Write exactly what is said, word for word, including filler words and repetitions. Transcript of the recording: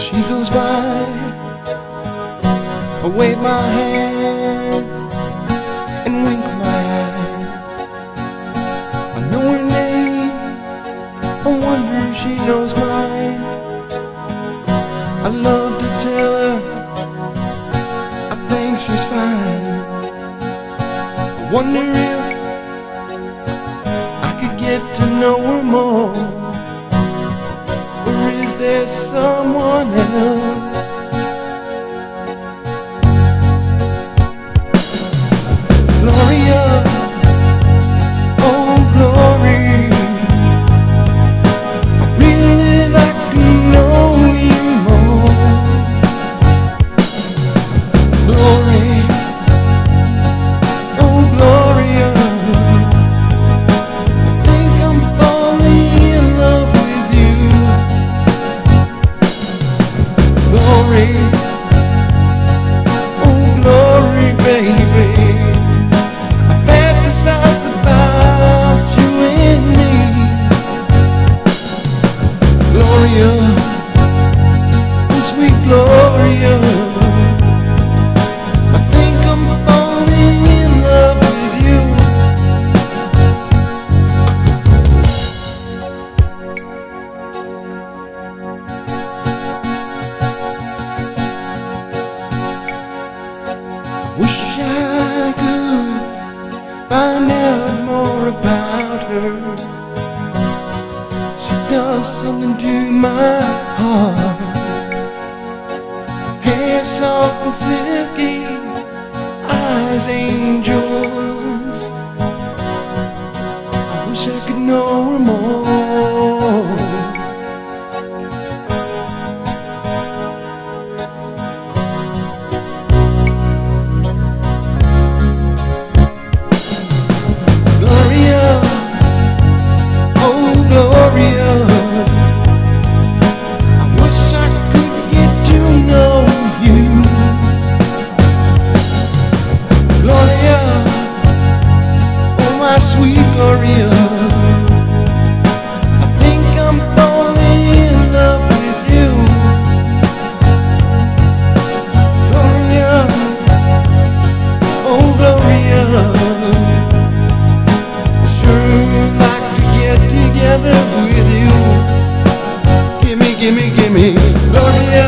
She goes by, I wave my hand and wink my eye. I know her name, I wonder if she knows mine. I love to tell her I think she's fine. I wonder if I could get to know her more, or is there someone else? Gloria, oh Glory, I really like to know you more. Glory, oh Gloria, I think I'm falling in love with you. Glory, oh Glory, baby, I fantasize about you and me. Gloria, oh sweet Gloria, I think I'm falling in love with you. Wish I could find out more about her. She does something to my heart. Hair soft and silky, eyes angels. I wish I could know her more. Gloria, oh Gloria, I wish I could get to know you. Gloria, oh my sweet Gloria, I think I'm falling in love with you. Gloria, oh Gloria, sure like to get together with you. Gimme, gimme, gimme, Gloria.